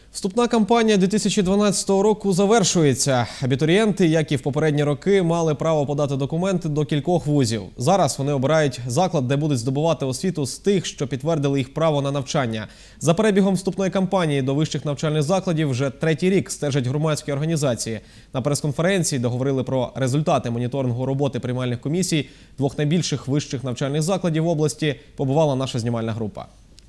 Вступна кампанія 2012 року завершується. Абітурієнти, як і в попередні роки, мали право подати документи до кількох вузів. Зараз вони обирають заклад, де будуть здобувати освіту з тих, що підтвердили їх право на навчання. За перебігом вступної кампанії до вищих навчальних закладів вже третій рік стежать громадські організації. На прес-конференції, де говорили про результати моніторингу роботи приймальних комісій двох найбільших вищих навчальних закладів області, побувала наша знімальна група.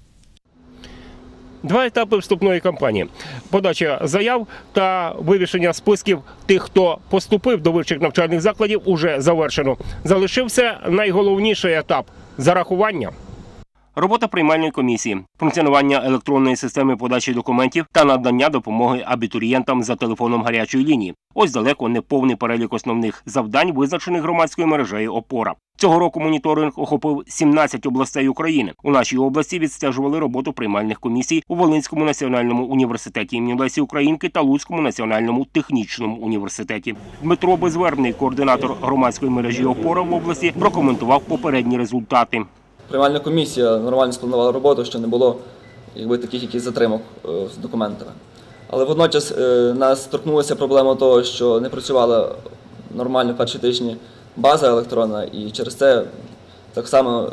Два етапи вступної кампанії – подача заяв та вивішення списків тих, хто поступив до вищих навчальних закладів, уже завершено. Залишився найголовніший етап – зарахування. Робота приймальної комісії, функціонування електронної системи подачі документів та надання допомоги абітурієнтам за телефоном гарячої лінії. Ось далеко не повний перелік основних завдань, визначених громадською мережею «Опора». Цього року моніторинг охопив 17 областей України. У нашій області відстежували роботу приймальних комісій у Волинському національному університеті імені Лесі Українки та Луцькому національному технічному університеті. Дмитро Безвербний, координатор громадської мережі «Опора» в області, прокоментував попередні результати. Приймальна комісія нормально спланувала роботу, що не було таких якихось затримок з документами. Але водночас нас торкнулася проблема того, що не працювала нормально в перші тижні база електронна, і через це так само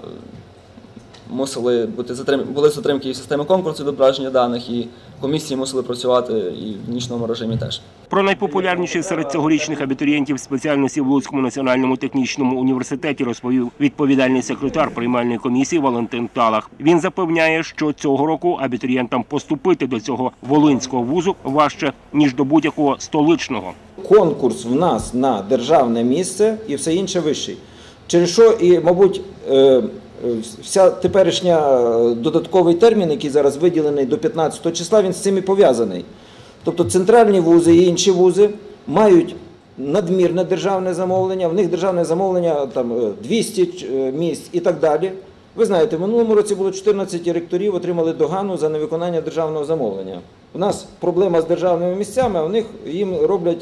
були затримки і в системі конкурсу відображення даних, і комісії мусили працювати і в нічному режимі теж. Про найпопулярніші серед цьогорічних абітурієнтів спеціальності в Луцькому національному технічному університеті розповів відповідальний секретар приймальної комісії Валентин Талах. Він запевняє, що цього року абітурієнтам поступити до цього волинського вузу важче, ніж до будь-якого столичного. Конкурс в нас на державне місце і все інше вищий. Через що і, мабуть, вся теперішня додатковий термін, який зараз виділений до 15 числа, він з цим і пов'язаний. Тобто центральні вузи і інші вузи мають надмірне державне замовлення, в них державне замовлення там 200 місць і так далі. Ви знаєте, в минулому році було 14 ректорів, отримали догану за невиконання державного замовлення. У нас проблема з державними місцями, а в них їм роблять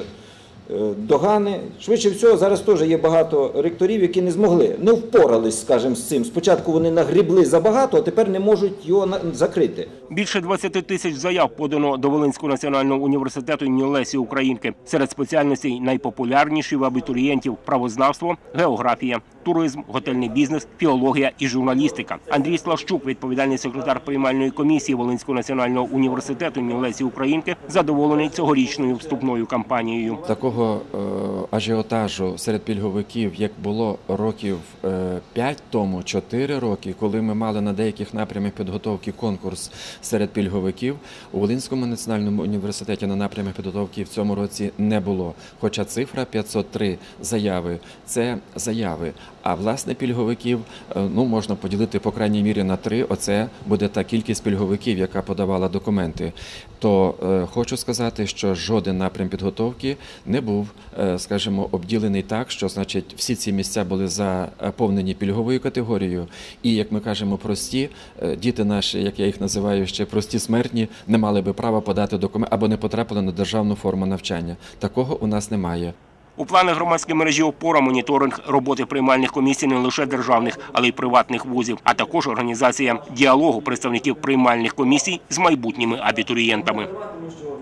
догани. Швидше всього, зараз теж є багато ректорів, які не змогли, не впорались, скажімо, з цим. Спочатку вони нагрібли забагато, а тепер не можуть його закрити. Більше 20 тисяч заяв подано до Волинського національного університету імені Лесі Українки. Серед спеціальностей найпопулярніші в абітурієнтів – правознавство, географія, туризм, готельний бізнес, філологія і журналістика. Андрій Славчук, відповідальний секретар приймальної комісії Волинського національного університету імені Лесі Українки, задоволений цьогорічною вступною кампанією. Такого ажіотажу серед пільговиків, як було років 5 тому, 4 роки, коли ми мали на деяких напрямах підготовки конкурс серед пільговиків, у Волинському національному університеті на напрямах підготовки в цьому році не було. Хоча цифра 503 заяви – це заяви. А власне пільговиків можна поділити по крайній мірі на 3. Оце буде та кількість пільговиків, яка подавала документи. То хочу сказати, що жоден напрям підготовки не був, скажімо, обділений так, що, значить, всі ці місця були заповнені пільговою категорією. І, як ми кажемо, прості, діти наші, як я їх називаю ще, прості смертні, не мали би права подати документ або не потрапили на державну форму навчання. Такого у нас немає. У планах громадської мережі «Опора» моніторинг роботи приймальних комісій не лише державних, але й приватних вузів, а також організація діалогу представників приймальних комісій з майбутніми абітурієнтами.